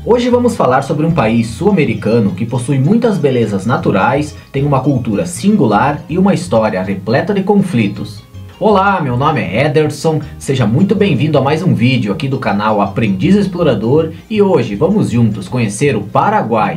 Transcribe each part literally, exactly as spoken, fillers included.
Hoje vamos falar sobre um país sul-americano que possui muitas belezas naturais, tem uma cultura singular e uma história repleta de conflitos. Olá, meu nome é Ederson, seja muito bem-vindo a mais um vídeo aqui do canal Aprendiz Explorador e hoje vamos juntos conhecer o Paraguai.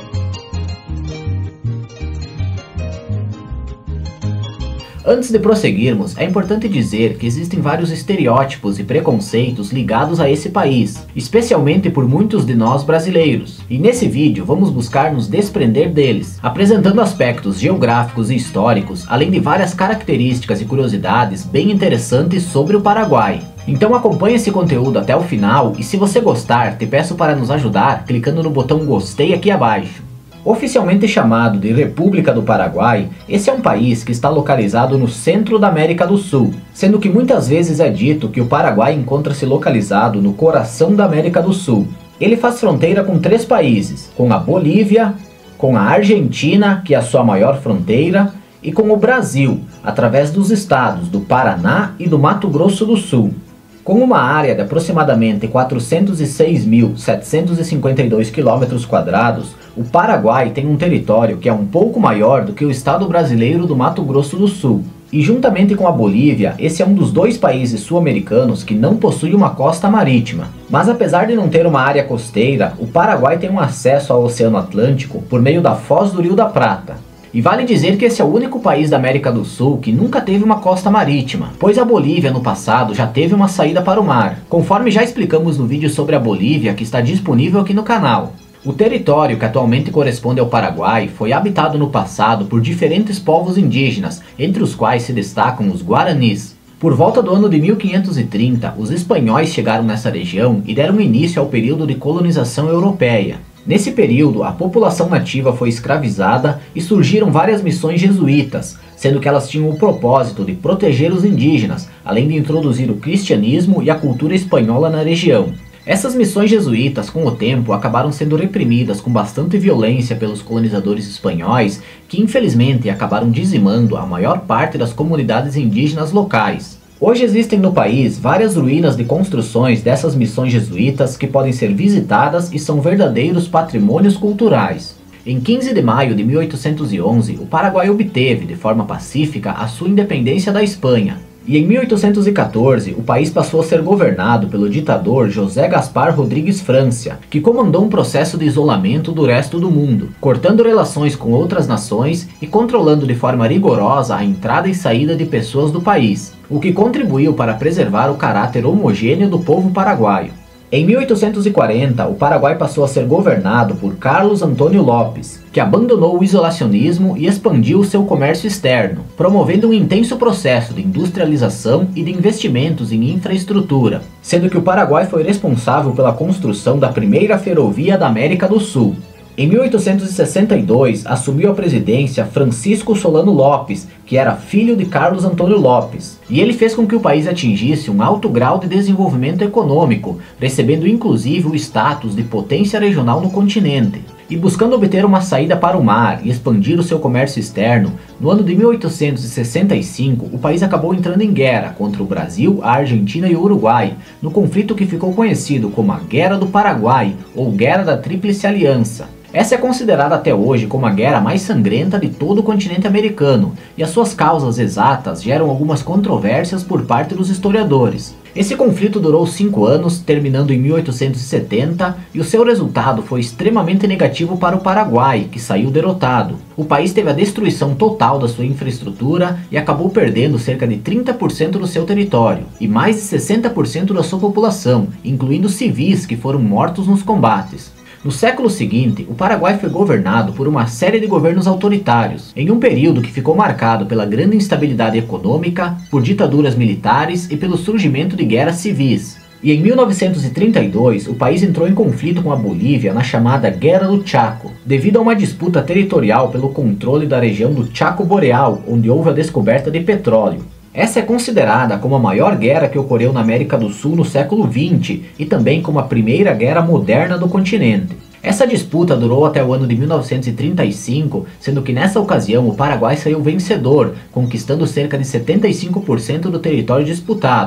Antes de prosseguirmos, é importante dizer que existem vários estereótipos e preconceitos ligados a esse país, especialmente por muitos de nós brasileiros. E nesse vídeo vamos buscar nos desprender deles, apresentando aspectos geográficos e históricos, além de várias características e curiosidades bem interessantes sobre o Paraguai. Então acompanhe esse conteúdo até o final e se você gostar, te peço para nos ajudar clicando no botão gostei aqui abaixo. Oficialmente chamado de República do Paraguai, esse é um país que está localizado no centro da América do Sul, sendo que muitas vezes é dito que o Paraguai encontra-se localizado no coração da América do Sul. Ele faz fronteira com três países, com a Bolívia, com a Argentina, que é a sua maior fronteira, e com o Brasil, através dos estados do Paraná e do Mato Grosso do Sul. Com uma área de aproximadamente quatrocentos e seis mil setecentos e cinquenta e dois quilômetros quadrados, o Paraguai tem um território que é um pouco maior do que o estado brasileiro do Mato Grosso do Sul. E juntamente com a Bolívia, esse é um dos dois países sul-americanos que não possui uma costa marítima. Mas apesar de não ter uma área costeira, o Paraguai tem um acesso ao Oceano Atlântico por meio da Foz do Rio da Prata. E vale dizer que esse é o único país da América do Sul que nunca teve uma costa marítima, pois a Bolívia no passado já teve uma saída para o mar, conforme já explicamos no vídeo sobre a Bolívia que está disponível aqui no canal. O território que atualmente corresponde ao Paraguai foi habitado no passado por diferentes povos indígenas, entre os quais se destacam os Guaranis. Por volta do ano de mil quinhentos e trinta, os espanhóis chegaram nessa região e deram início ao período de colonização europeia. Nesse período, a população nativa foi escravizada e surgiram várias missões jesuítas, sendo que elas tinham o propósito de proteger os indígenas, além de introduzir o cristianismo e a cultura espanhola na região. Essas missões jesuítas, com o tempo, acabaram sendo reprimidas com bastante violência pelos colonizadores espanhóis, que infelizmente acabaram dizimando a maior parte das comunidades indígenas locais. Hoje existem no país várias ruínas de construções dessas missões jesuítas que podem ser visitadas e são verdadeiros patrimônios culturais. Em quinze de maio de mil oitocentos e onze, o Paraguai obteve, de forma pacífica, a sua independência da Espanha. E em mil oitocentos e quatorze, o país passou a ser governado pelo ditador José Gaspar Rodrigues Francia, que comandou um processo de isolamento do resto do mundo, cortando relações com outras nações e controlando de forma rigorosa a entrada e saída de pessoas do país, o que contribuiu para preservar o caráter homogêneo do povo paraguaio. Em mil oitocentos e quarenta, o Paraguai passou a ser governado por Carlos Antônio Lopes, que abandonou o isolacionismo e expandiu seu comércio externo, promovendo um intenso processo de industrialização e de investimentos em infraestrutura, sendo que o Paraguai foi responsável pela construção da primeira ferrovia da América do Sul. Em mil oitocentos e sessenta e dois, assumiu a presidência Francisco Solano Lopes, que era filho de Carlos Antônio Lopes, e ele fez com que o país atingisse um alto grau de desenvolvimento econômico, recebendo inclusive o status de potência regional no continente. E buscando obter uma saída para o mar e expandir o seu comércio externo, no ano de mil oitocentos e sessenta e cinco, o país acabou entrando em guerra contra o Brasil, a Argentina e o Uruguai, no conflito que ficou conhecido como a Guerra do Paraguai, ou Guerra da Tríplice Aliança. Essa é considerada até hoje como a guerra mais sangrenta de todo o continente americano, e as suas causas exatas geram algumas controvérsias por parte dos historiadores. Esse conflito durou cinco anos, terminando em mil oitocentos e setenta, e o seu resultado foi extremamente negativo para o Paraguai, que saiu derrotado. O país teve a destruição total da sua infraestrutura e acabou perdendo cerca de trinta por cento do seu território, e mais de sessenta por cento da sua população, incluindo civis que foram mortos nos combates. No século seguinte, o Paraguai foi governado por uma série de governos autoritários, em um período que ficou marcado pela grande instabilidade econômica, por ditaduras militares e pelo surgimento de guerras civis. E em mil novecentos e trinta e dois, o país entrou em conflito com a Bolívia na chamada Guerra do Chaco, devido a uma disputa territorial pelo controle da região do Chaco Boreal, onde houve a descoberta de petróleo. Essa é considerada como a maior guerra que ocorreu na América do Sul no século vinte e também como a primeira guerra moderna do continente. Essa disputa durou até o ano de mil novecentos e trinta e cinco, sendo que nessa ocasião o Paraguai saiu vencedor, conquistando cerca de setenta e cinco por cento do território disputado.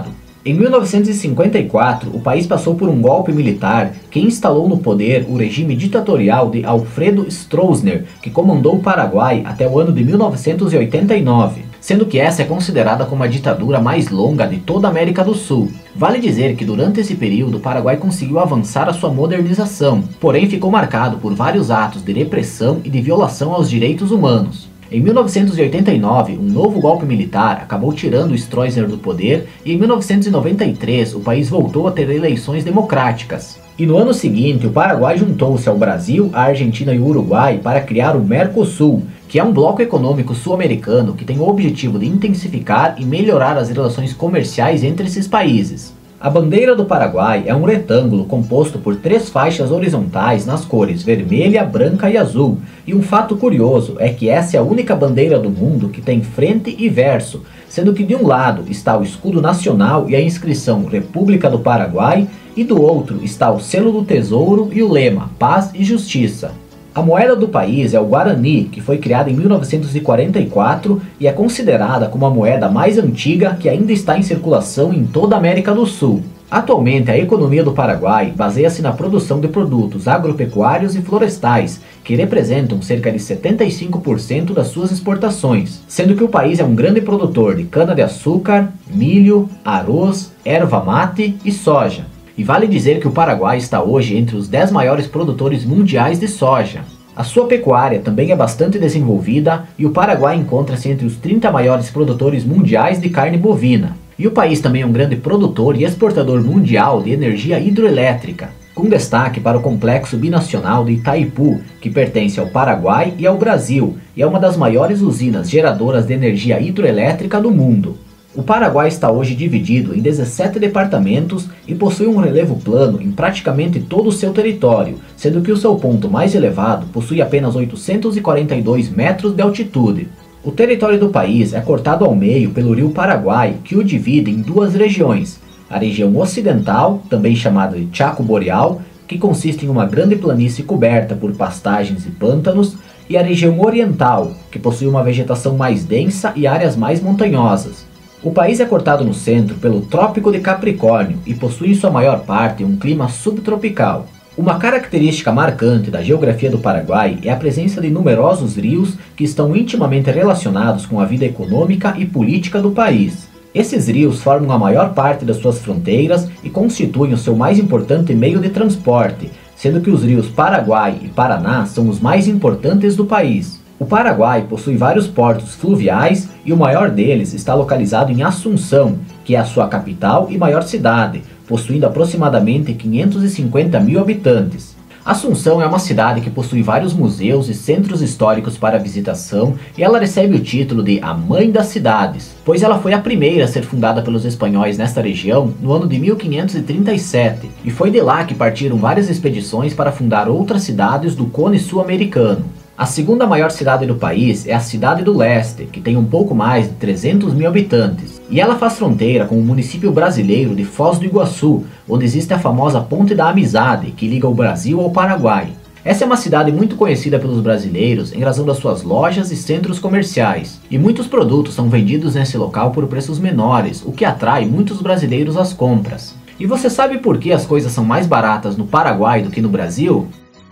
Em mil novecentos e cinquenta e quatro, o país passou por um golpe militar que instalou no poder o regime ditatorial de Alfredo Stroessner, que comandou o Paraguai até o ano de mil novecentos e oitenta e nove, sendo que essa é considerada como a ditadura mais longa de toda a América do Sul. Vale dizer que durante esse período o Paraguai conseguiu avançar a sua modernização, porém ficou marcado por vários atos de repressão e de violação aos direitos humanos. Em mil novecentos e oitenta e nove, um novo golpe militar acabou tirando o Stroessner do poder e em mil novecentos e noventa e três o país voltou a ter eleições democráticas. E no ano seguinte, o Paraguai juntou-se ao Brasil, a Argentina e o Uruguai para criar o Mercosul, que é um bloco econômico sul-americano que tem o objetivo de intensificar e melhorar as relações comerciais entre esses países. A bandeira do Paraguai é um retângulo composto por três faixas horizontais nas cores vermelha, branca e azul. E um fato curioso é que essa é a única bandeira do mundo que tem frente e verso, sendo que de um lado está o escudo nacional e a inscrição República do Paraguai, e do outro está o selo do tesouro e o lema Paz e Justiça. A moeda do país é o Guarani, que foi criada em mil novecentos e quarenta e quatro e é considerada como a moeda mais antiga que ainda está em circulação em toda a América do Sul. Atualmente, a economia do Paraguai baseia-se na produção de produtos agropecuários e florestais, que representam cerca de setenta e cinco por cento das suas exportações, sendo que o país é um grande produtor de cana-de-açúcar, milho, arroz, erva mate e soja. E vale dizer que o Paraguai está hoje entre os dez maiores produtores mundiais de soja. A sua pecuária também é bastante desenvolvida e o Paraguai encontra-se entre os trinta maiores produtores mundiais de carne bovina. E o país também é um grande produtor e exportador mundial de energia hidroelétrica, com destaque para o complexo binacional de Itaipu, que pertence ao Paraguai e ao Brasil, e é uma das maiores usinas geradoras de energia hidroelétrica do mundo. O Paraguai está hoje dividido em dezessete departamentos e possui um relevo plano em praticamente todo o seu território, sendo que o seu ponto mais elevado possui apenas oitocentos e quarenta e dois metros de altitude. O território do país é cortado ao meio pelo rio Paraguai, que o divide em duas regiões: a região ocidental, também chamada de Chaco Boreal, que consiste em uma grande planície coberta por pastagens e pântanos, e a região oriental, que possui uma vegetação mais densa e áreas mais montanhosas. O país é cortado no centro pelo Trópico de Capricórnio e possui em sua maior parte um clima subtropical. Uma característica marcante da geografia do Paraguai é a presença de numerosos rios que estão intimamente relacionados com a vida econômica e política do país. Esses rios formam a maior parte das suas fronteiras e constituem o seu mais importante meio de transporte, sendo que os rios Paraguai e Paraná são os mais importantes do país. O Paraguai possui vários portos fluviais e o maior deles está localizado em Assunção, que é a sua capital e maior cidade, possuindo aproximadamente quinhentos e cinquenta mil habitantes. Assunção é uma cidade que possui vários museus e centros históricos para visitação e ela recebe o título de a Mãe das Cidades, pois ela foi a primeira a ser fundada pelos espanhóis nesta região no ano de mil quinhentos e trinta e sete e foi de lá que partiram várias expedições para fundar outras cidades do cone sul-americano. A segunda maior cidade do país é a Cidade do Leste, que tem um pouco mais de trezentos mil habitantes, e ela faz fronteira com o município brasileiro de Foz do Iguaçu, onde existe a famosa Ponte da Amizade, que liga o Brasil ao Paraguai. Essa é uma cidade muito conhecida pelos brasileiros em razão das suas lojas e centros comerciais, e muitos produtos são vendidos nesse local por preços menores, o que atrai muitos brasileiros às compras. E você sabe por que as coisas são mais baratas no Paraguai do que no Brasil?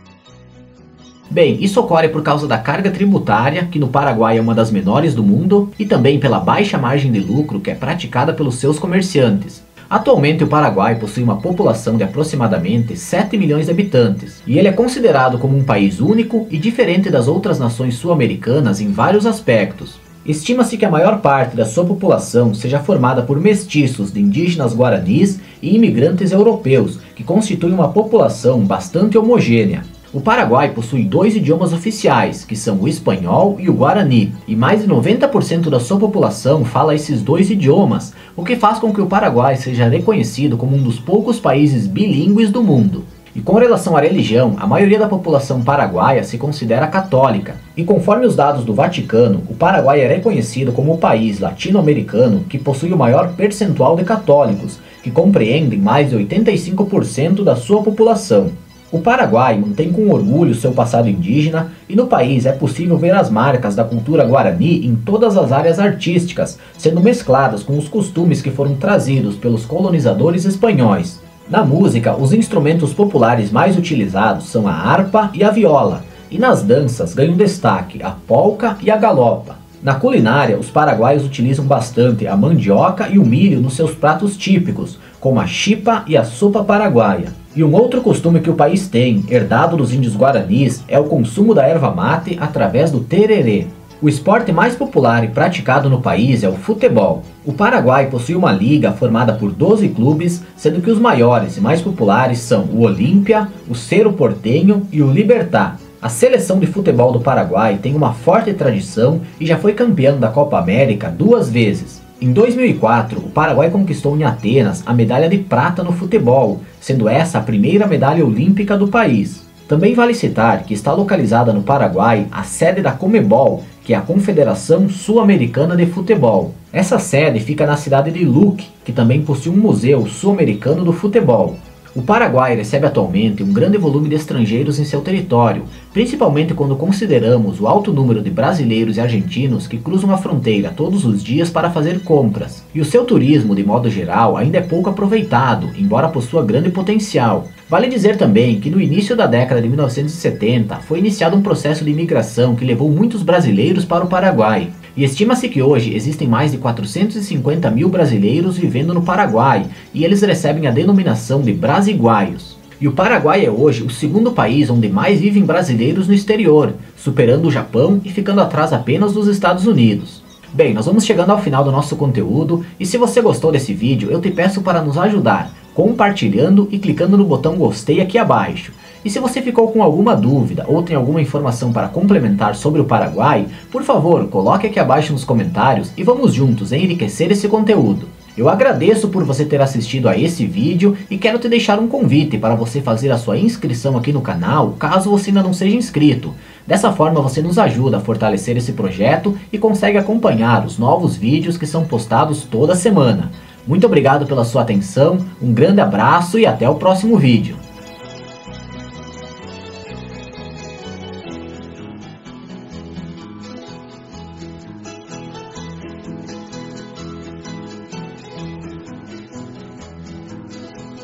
Bem, isso ocorre por causa da carga tributária, que no Paraguai é uma das menores do mundo, e também pela baixa margem de lucro que é praticada pelos seus comerciantes. Atualmente o Paraguai possui uma população de aproximadamente sete milhões de habitantes, e ele é considerado como um país único e diferente das outras nações sul-americanas em vários aspectos. Estima-se que a maior parte da sua população seja formada por mestiços de indígenas guaranis e imigrantes europeus, que constituem uma população bastante homogênea. O Paraguai possui dois idiomas oficiais, que são o espanhol e o guarani, e mais de noventa por cento da sua população fala esses dois idiomas, o que faz com que o Paraguai seja reconhecido como um dos poucos países bilíngues do mundo. E com relação à religião, a maioria da população paraguaia se considera católica, e conforme os dados do Vaticano, o Paraguai é reconhecido como o país latino-americano que possui o maior percentual de católicos, que compreendem mais de oitenta e cinco por cento da sua população. O Paraguai mantém com orgulho seu passado indígena e no país é possível ver as marcas da cultura guarani em todas as áreas artísticas, sendo mescladas com os costumes que foram trazidos pelos colonizadores espanhóis. Na música, os instrumentos populares mais utilizados são a harpa e a viola, e nas danças ganham destaque a polca e a galopa. Na culinária, os paraguaios utilizam bastante a mandioca e o milho nos seus pratos típicos, como a chipa e a sopa paraguaia. E um outro costume que o país tem, herdado dos índios guaranis, é o consumo da erva mate através do tererê. O esporte mais popular e praticado no país é o futebol. O Paraguai possui uma liga formada por doze clubes, sendo que os maiores e mais populares são o Olímpia, o Cerro Porteño e o Libertad. A seleção de futebol do Paraguai tem uma forte tradição e já foi campeão da Copa América duas vezes. Em dois mil e quatro, o Paraguai conquistou em Atenas a medalha de prata no futebol, sendo essa a primeira medalha olímpica do país. Também vale citar que está localizada no Paraguai a sede da Comebol, que é a Confederação Sul-Americana de Futebol. Essa sede fica na cidade de Luque, que também possui um museu sul-americano do futebol. O Paraguai recebe atualmente um grande volume de estrangeiros em seu território, principalmente quando consideramos o alto número de brasileiros e argentinos que cruzam a fronteira todos os dias para fazer compras. E o seu turismo, de modo geral, ainda é pouco aproveitado, embora possua grande potencial. Vale dizer também que no início da década de mil novecentos e setenta foi iniciado um processo de imigração que levou muitos brasileiros para o Paraguai. E estima-se que hoje existem mais de quatrocentos e cinquenta mil brasileiros vivendo no Paraguai, e eles recebem a denominação de brasiguaios. E o Paraguai é hoje o segundo país onde mais vivem brasileiros no exterior, superando o Japão e ficando atrás apenas dos Estados Unidos. Bem, nós vamos chegando ao final do nosso conteúdo, e se você gostou desse vídeo, eu te peço para nos ajudar, compartilhando e clicando no botão gostei aqui abaixo. E se você ficou com alguma dúvida ou tem alguma informação para complementar sobre o Paraguai, por favor, coloque aqui abaixo nos comentários e vamos juntos enriquecer esse conteúdo. Eu agradeço por você ter assistido a esse vídeo e quero te deixar um convite para você fazer a sua inscrição aqui no canal, caso você ainda não seja inscrito. Dessa forma você nos ajuda a fortalecer esse projeto e consegue acompanhar os novos vídeos que são postados toda semana. Muito obrigado pela sua atenção, um grande abraço e até o próximo vídeo.